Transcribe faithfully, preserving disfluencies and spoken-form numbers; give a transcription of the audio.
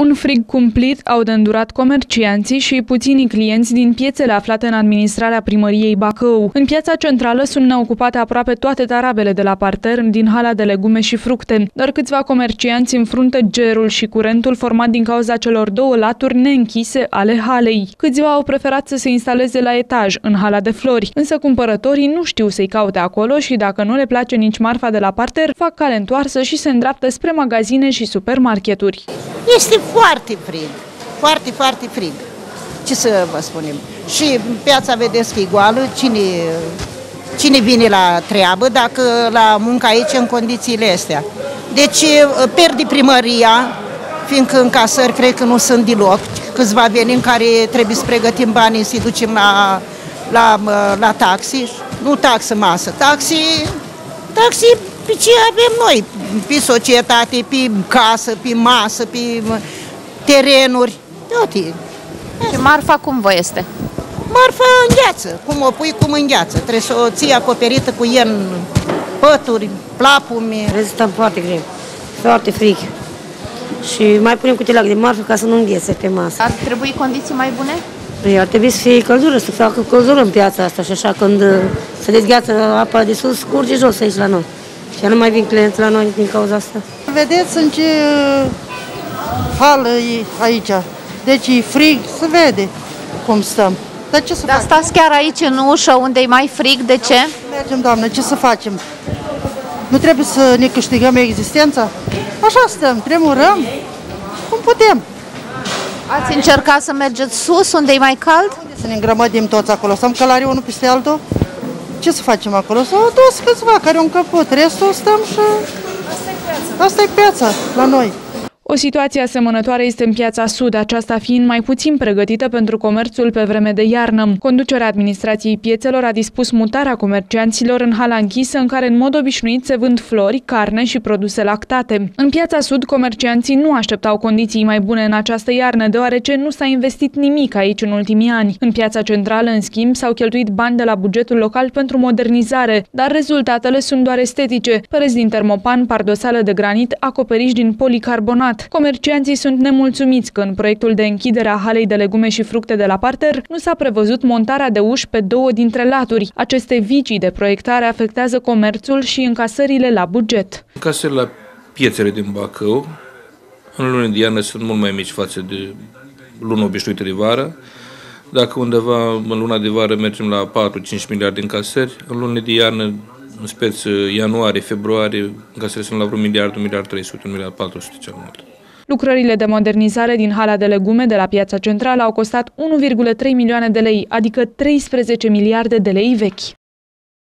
Un frig cumplit au de îndurat comercianții și puținii clienți din piețele aflate în administrarea primăriei Bacău. În piața centrală sunt neocupate aproape toate tarabele de la parter din hala de legume și fructe. Doar câțiva comercianți înfruntă gerul și curentul format din cauza celor două laturi neînchise ale halei. Câțiva au preferat să se instaleze la etaj, în hala de flori, însă cumpărătorii nu știu să-i caute acolo și dacă nu le place nici marfa de la parter, fac cale întoarsă și se îndreaptă spre magazine și supermarketuri. Este foarte frig, foarte, foarte frig. Ce să vă spunem? Și piața, vedeți că e goală, cine, cine vine la treabă dacă la muncă aici în condițiile astea? Deci pierde primăria, fiindcă încasări cred că nu sunt deloc. Câțiva venim care trebuie să pregătim banii să-i ducem la, la, la taxi, nu taxă masă, taxi, taxi pe ce avem noi, pe societate, pe casă, pe masă, pe terenuri, toate. Și marfa cum vă este? Marfa îngheață, cum o pui, cum îngheață. Trebuie să o ții acoperită cu ien, pături, plapumi. Rezistăm foarte greu, foarte frig. Și mai punem cutilac de marfă ca să nu înghețe pe masă. Ar trebui condiții mai bune? Păi ar trebui să fie căldură, să facă căldură în piața asta și așa când se dezgheață apa de sus, curge jos aici la noi. Și nu mai vin clienți la noi din cauza asta. Vedeți în ce hală e aici. Deci e frig, se vede cum stăm. Dar ce să Dar facem? stați chiar aici în ușă unde e mai frig, de ce? Mergem, doamnă, ce să facem? Nu trebuie să ne câștigăm existența? Așa stăm, tremurăm, cum putem. Ați încercat să mergeți sus unde e mai cald? Unde să ne îngrămădim toți acolo? Stăm călare unul peste altul? Ce să facem acolo? S-au dus câțiva care au încăput, restul stăm și... Asta e piața la noi. O situație asemănătoare este în piața Sud, aceasta fiind mai puțin pregătită pentru comerțul pe vreme de iarnă. Conducerea administrației piețelor a dispus mutarea comercianților în hala închisă în care în mod obișnuit se vând flori, carne și produse lactate. În piața Sud, comercianții nu așteptau condiții mai bune în această iarnă, deoarece nu s-a investit nimic aici în ultimii ani. În piața centrală, în schimb, s-au cheltuit bani de la bugetul local pentru modernizare, dar rezultatele sunt doar estetice. Pereți din termopan, pardoseală de granit, acoperiș din policarbonat. Comercianții sunt nemulțumiți că în proiectul de închidere a halei de legume și fructe de la parter nu s-a prevăzut montarea de uși pe două dintre laturi. Aceste vicii de proiectare afectează comerțul și încasările la buget. Încasările la piețele din Bacău în lunile de iarnă sunt mult mai mici față de luna obișnuită de vară. Dacă undeva în luna de vară mergem la patru-cinci miliarde de încasări, în lunile de iarnă, în speță ianuarie, februarie, încasările sunt la vreo miliard, un miliard trei sute, un miliard patru sute cel mult. Lucrările de modernizare din hala de legume de la piața centrală au costat unu virgulă trei milioane de lei, adică treisprezece miliarde de lei vechi.